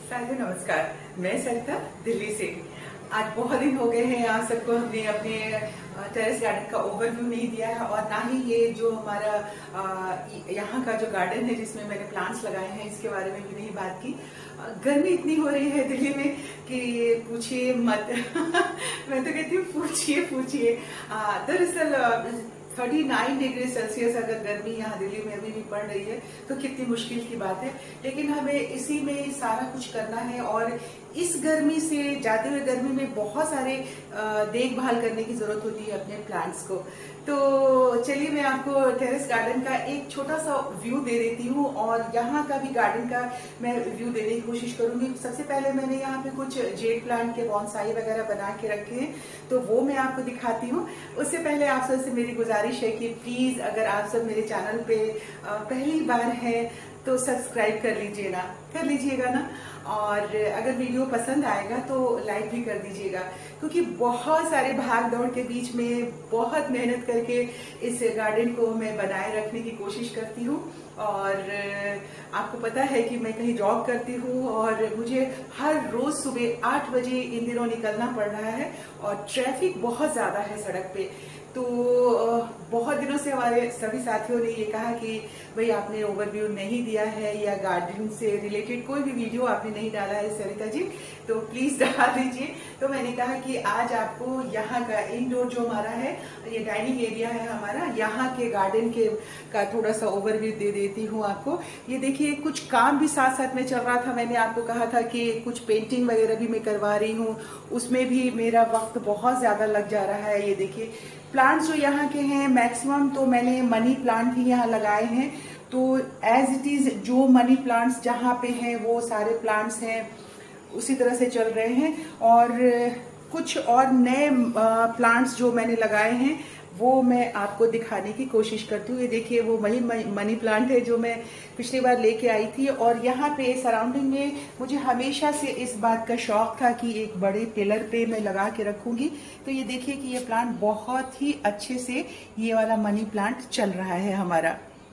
साथियों नमस्कार, मैं सरिता दिल्ली से। आज बहुत दिन हो गए हैं, आप सबको हमने अपने टेरेस गार्डन का ओवरव्यू नहीं दिया है और ना ही ये जो हमारा यहाँ का जो गार्डन है जिसमें मैंने प्लांट्स लगाए हैं इसके बारे में भी नहीं बात की। गर्मी इतनी हो रही है दिल्ली में कि पूछिए मत मैं तो कहती हूँ पूछिए पूछिए। दरअसल 39 डिग्री सेल्सियस अगर गर्मी यहाँ दिल्ली में अभी भी पड़ रही है तो कितनी मुश्किल की बात है, लेकिन हमें इसी में सारा कुछ करना है। और इस गर्मी से जाते हुए गर्मी में बहुत सारे देखभाल करने की जरूरत होती है अपने प्लांट्स को। तो चलिए मैं आपको टेरेस गार्डन का एक छोटा सा व्यू दे देती हूँ और यहाँ का भी गार्डन का मैं व्यू देने की कोशिश करूंगी। सबसे पहले मैंने यहाँ पे कुछ जेड प्लांट के बॉन्साई वगैरह बना के रखे हैं, तो वो मैं आपको दिखाती हूँ। उससे पहले आप सबसे मेरी गुजारिश है कि प्लीज अगर आप सब मेरे चैनल पे पहली बार है तो सब्सक्राइब कर लीजिएगा ना, और अगर वीडियो पसंद आएगा तो लाइक भी कर दीजिएगा, क्योंकि बहुत सारे भाग दौड़ के बीच में बहुत मेहनत करके इस गार्डन को मैं बनाए रखने की कोशिश करती हूँ। और आपको पता है कि मैं कहीं जॉब करती हूँ और मुझे हर रोज सुबह 8 बजे इन दिनों निकलना पड़ रहा है और ट्रैफिक बहुत ज्यादा है सड़क पे। तो बहुत दिनों से हमारे सभी साथियों ने ये कहा कि भाई आपने ओवरव्यू नहीं दिया है या गार्डन से रिलेटेड कोई भी वीडियो आपने नहीं डाला है सरिता जी, तो प्लीज डाल दीजिए। तो मैंने कहा कि आज आपको यहाँ का इंडोर जो हमारा है, ये डाइनिंग एरिया है हमारा, यहाँ के गार्डन के का थोड़ा सा ओवरव्यू दे देती हूँ आपको। ये देखिए कुछ काम भी साथ साथ में चल रहा था। मैंने आपको कहा था कि कुछ पेंटिंग वगैरह भी मैं करवा रही हूँ, उसमें भी मेरा वक्त बहुत ज्यादा लग जा रहा है। ये देखिए प्लांट्स जो यहाँ के हैं मैक्सिमम तो मैंने मनी प्लांट ही यहाँ लगाए हैं, तो एज इट इज जो मनी प्लांट्स जहाँ पे हैं वो सारे प्लांट्स हैं उसी तरह से चल रहे हैं। और कुछ और नए प्लांट्स जो मैंने लगाए हैं वो मैं आपको दिखाने की कोशिश करती हूँ। ये देखिए वो वही मनी प्लांट है जो मैं पिछली बार लेके आई थी। और यहाँ पे सराउंडिंग में मुझे हमेशा से इस बात का शौक था कि एक बड़े पिलर पे मैं लगा के रखूंगी। तो ये देखिए कि ये प्लांट बहुत ही अच्छे से, ये वाला मनी प्लांट चल रहा है हमारा।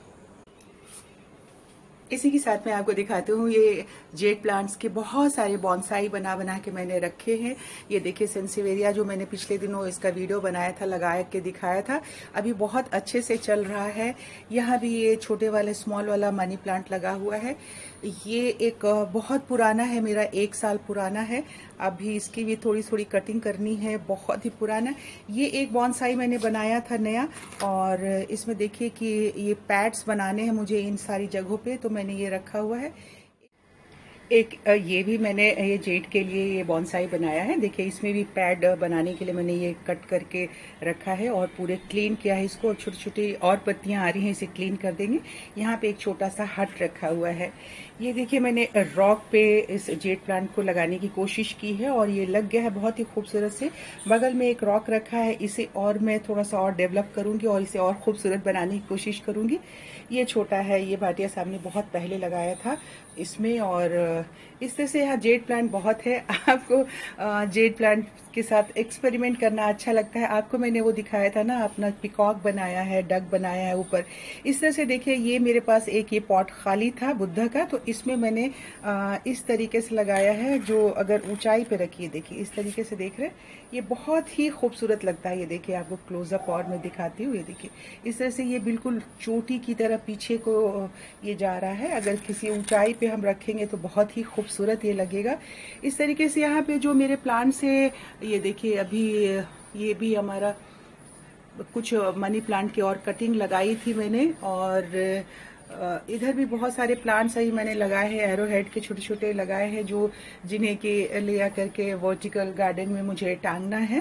इसी के साथ मैं आपको दिखाती हूँ ये जेड प्लांट्स के बहुत सारे बॉन्साई बना के मैंने रखे हैं। ये देखिए सेंसिवेरिया जो मैंने पिछले दिनों इसका वीडियो बनाया था, लगा के दिखाया था, अभी बहुत अच्छे से चल रहा है। यहाँ भी ये छोटे वाले स्मॉल वाला मनी प्लांट लगा हुआ है। ये एक बहुत पुराना है, मेरा 1 साल पुराना है। अभी इसकी भी थोड़ी थोड़ी कटिंग करनी है, बहुत ही पुराना। ये एक बॉन्साई मैंने बनाया था नया, और इसमें देखिए कि ये पैड्स बनाने हैं मुझे इन सारी जगहों पे, तो मैंने ये रखा हुआ है। एक ये भी मैंने ये जेड के लिए ये बॉन्साई बनाया है। देखिए इसमें भी पैड बनाने के लिए मैंने ये कट करके रखा है और पूरे क्लीन किया है इसको। छोटी छोटी और पत्तियां आ रही हैं, इसे क्लीन कर देंगे। यहाँ पे एक छोटा सा हट रखा हुआ है। ये देखिए मैंने रॉक पे इस जेड प्लांट को लगाने की कोशिश की है और ये लग गया है बहुत ही खूबसूरत से। बगल में एक रॉक रखा है, इसे और मैं थोड़ा सा और डेवलप करूंगी और इसे और खूबसूरत बनाने की कोशिश करूंगी। ये छोटा है, ये भाटिया साहब ने बहुत पहले लगाया था इसमें। और इस तरह से यहाँ जेड प्लांट बहुत है। आपको जेड प्लांट के साथ एक्सपेरिमेंट करना अच्छा लगता है। आपको मैंने वो दिखाया था ना, अपना पिकॉक बनाया है, डक बनाया है ऊपर। इस तरह से देखिए ये मेरे पास एक ये पॉट खाली था बुद्धा का, तो इसमें मैंने इस तरीके से लगाया है, जो अगर ऊंचाई पे रखिए देखिए इस तरीके से देख रहे हैं, ये बहुत ही खूबसूरत लगता है। ये देखिए आपको क्लोजअप और मैं दिखाती हूँ। ये देखिए इस तरह से ये बिल्कुल चोटी की तरह पीछे को ये जा रहा है। अगर किसी ऊंचाई पे हम रखेंगे तो बहुत ही खूबसूरत ये लगेगा। इस तरीके से यहाँ पे जो मेरे प्लांट्स है, ये देखिए अभी ये भी हमारा कुछ मनी प्लांट की और कटिंग लगाई थी मैंने। और इधर भी बहुत सारे प्लांट्स ही मैंने लगाए हैं, एरोहेड के छोटे छोटे लगाए हैं, जो जिन्हें के ले आकर के वर्टिकल गार्डन में मुझे टांगना है।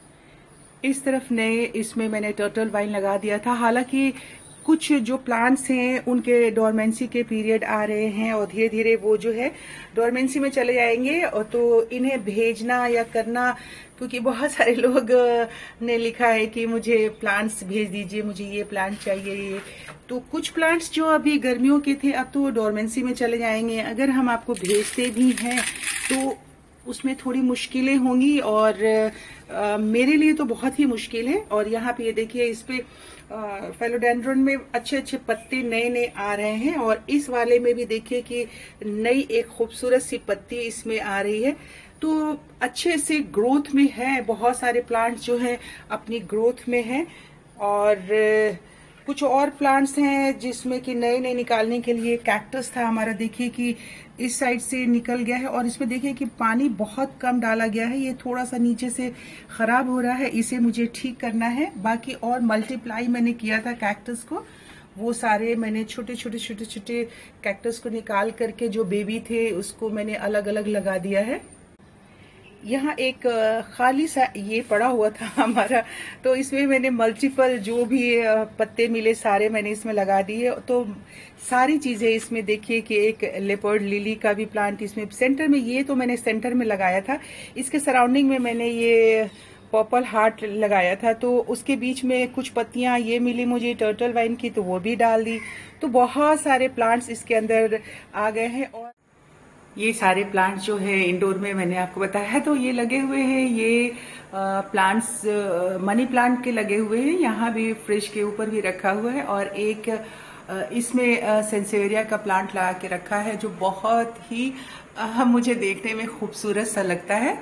इस तरफ नए इसमें मैंने टर्टल वाइन लगा दिया था। हालांकि कुछ जो प्लांट्स हैं उनके डोरमेंसी के पीरियड आ रहे हैं और धीरे धीरे वो जो है डोरमेंसी में चले जाएंगे, और तो इन्हें भेजना या करना, क्योंकि बहुत सारे लोग ने लिखा है कि मुझे प्लांट्स भेज दीजिए, मुझे ये प्लांट चाहिए। ये तो कुछ प्लांट्स जो अभी गर्मियों के थे अब तो डोरमेंसी में चले जाएंगे। अगर हम आपको भेजते भी हैं तो उसमें थोड़ी मुश्किलें होंगी और मेरे लिए तो बहुत ही मुश्किल है। और यहाँ पे ये देखिए, इस पे फेलोडेंड्रन में अच्छे अच्छे पत्ते नए नए आ रहे हैं और इस वाले में भी देखिए कि नई एक खूबसूरत सी पत्ती इसमें आ रही है। तो अच्छे से ग्रोथ में है, बहुत सारे प्लांट्स जो हैं अपनी ग्रोथ में हैं। और कुछ और प्लांट्स हैं जिसमें कि नए नए निकालने के लिए कैक्टस था हमारा, देखिए कि इस साइड से निकल गया है और इसमें देखिए कि पानी बहुत कम डाला गया है, ये थोड़ा सा नीचे से खराब हो रहा है, इसे मुझे ठीक करना है। बाकी और मल्टीप्लाई मैंने किया था कैक्टस को, वो सारे मैंने छोटे छोटे छोटे छोटे कैक्टस को निकाल करके जो बेबी थे उसको मैंने अलग अलग लगा दिया है। यहाँ एक खाली सा ये पड़ा हुआ था हमारा, तो इसमें मैंने मल्टीपल जो भी पत्ते मिले सारे मैंने इसमें लगा दिए। तो सारी चीजें इसमें देखिए कि एक लेपर्ड लिली का भी प्लांट इसमें सेंटर में, ये तो मैंने सेंटर में लगाया था। इसके सराउंडिंग में मैंने ये पर्पल हार्ट लगाया था, तो उसके बीच में कुछ पत्तियां ये मिली मुझे टर्टल वाइन की, तो वो भी डाल दी। तो बहुत सारे प्लांट्स इसके अंदर आ गए हैं। और ये सारे प्लांट्स जो है इंडोर में मैंने आपको बताया, तो ये लगे हुए हैं, ये प्लांट्स मनी प्लांट के लगे हुए हैं। यहाँ भी फ्रिज के ऊपर भी रखा हुआ है और एक इसमें सेंसेरिया का प्लांट लगा के रखा है जो बहुत ही मुझे देखने में खूबसूरत सा लगता है।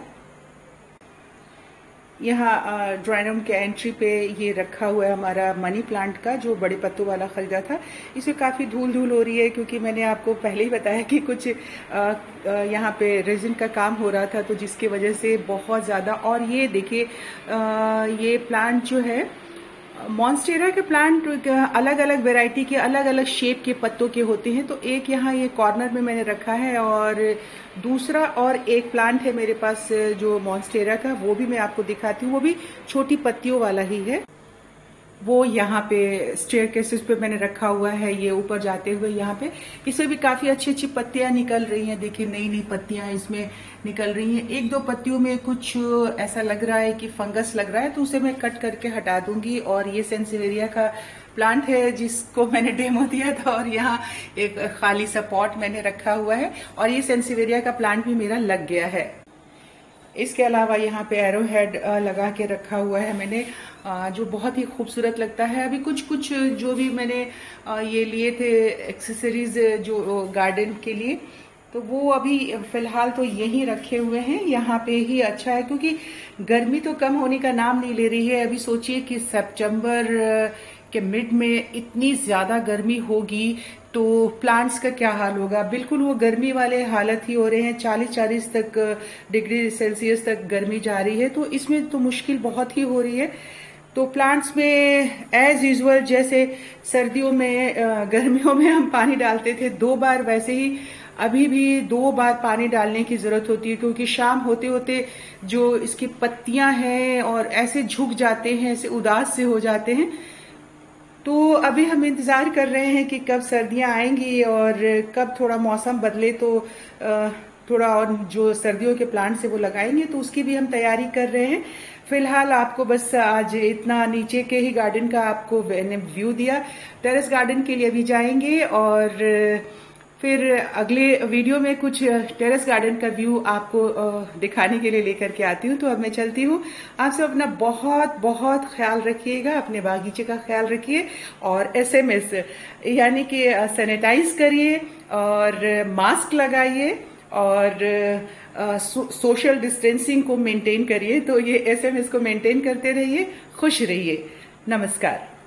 यहाँ ड्राइंग रूम के एंट्री पे ये रखा हुआ है हमारा मनी प्लांट का, जो बड़े पत्तों वाला खरीदा था। इसमें काफ़ी धूल धूल हो रही है क्योंकि मैंने आपको पहले ही बताया कि कुछ यहाँ पे रेजिन का काम हो रहा था, तो जिसकी वजह से बहुत ज़्यादा। और ये देखिए ये प्लांट जो है मॉन्स्टेरा के प्लांट अलग अलग वैरायटी के अलग अलग शेप के पत्तों के होते हैं। तो एक यहाँ ये कॉर्नर में मैंने रखा है और दूसरा और एक प्लांट है मेरे पास जो मॉन्स्टेरा का, वो भी मैं आपको दिखाती हूँ, वो भी छोटी पत्तियों वाला ही है। वो यहाँ पे स्टेयरकेसेस पे मैंने रखा हुआ है, ये ऊपर जाते हुए यहाँ पे इसमें भी काफी अच्छी अच्छी पत्तियां निकल रही हैं। देखिए नई नई पत्तियां इसमें निकल रही हैं। एक दो पत्तियों में कुछ ऐसा लग रहा है कि फंगस लग रहा है, तो उसे मैं कट करके हटा दूंगी। और ये सेंसिवेरिया का प्लांट है जिसको मैंने डेमो दिया था और यहाँ एक खाली सा पॉट मैंने रखा हुआ है और ये सेंसिवेरिया का प्लांट भी मेरा लग गया है। इसके अलावा यहाँ पे एरो हेड लगा के रखा हुआ है मैंने, जो बहुत ही खूबसूरत लगता है। अभी कुछ कुछ जो भी मैंने ये लिए थे एक्सेसरीज जो गार्डन के लिए, तो वो अभी फिलहाल तो यही रखे हुए हैं। यहाँ पे ही अच्छा है क्योंकि गर्मी तो कम होने का नाम नहीं ले रही है। अभी सोचिए कि सितंबर के मिड में इतनी ज्यादा गर्मी होगी तो प्लांट्स का क्या हाल होगा। बिल्कुल वो गर्मी वाले हालत ही हो रहे हैं, 40-40 तक डिग्री सेल्सियस तक गर्मी जा रही है, तो इसमें तो मुश्किल बहुत ही हो रही है। तो प्लांट्स में एज यूजुअल जैसे सर्दियों में गर्मियों में हम पानी डालते थे 2 बार, वैसे ही अभी भी 2 बार पानी डालने की जरूरत होती है क्योंकि शाम होते होते जो इसकी पत्तियां हैं और ऐसे झुक जाते हैं, ऐसे उदास से हो जाते हैं। तो अभी हम इंतजार कर रहे हैं कि कब सर्दियां आएंगी और कब थोड़ा मौसम बदले तो थोड़ा और जो सर्दियों के प्लांट से वो लगाएंगे, तो उसकी भी हम तैयारी कर रहे हैं। फिलहाल आपको बस आज इतना नीचे के ही गार्डन का आपको मैंने व्यू दिया। टेरेस गार्डन के लिए भी जाएंगे और फिर अगले वीडियो में कुछ टेरेस गार्डन का व्यू आपको दिखाने के लिए लेकर के आती हूँ। तो अब मैं चलती हूँ। आप सब अपना बहुत बहुत ख्याल रखिएगा, अपने बागीचे का ख्याल रखिए और SMS यानी कि सैनिटाइज करिए और मास्क लगाइए और सोशल डिस्टेंसिंग को मेंटेन करिए। तो ये SMS को मेंटेन करते रहिए। खुश रहिए। नमस्कार।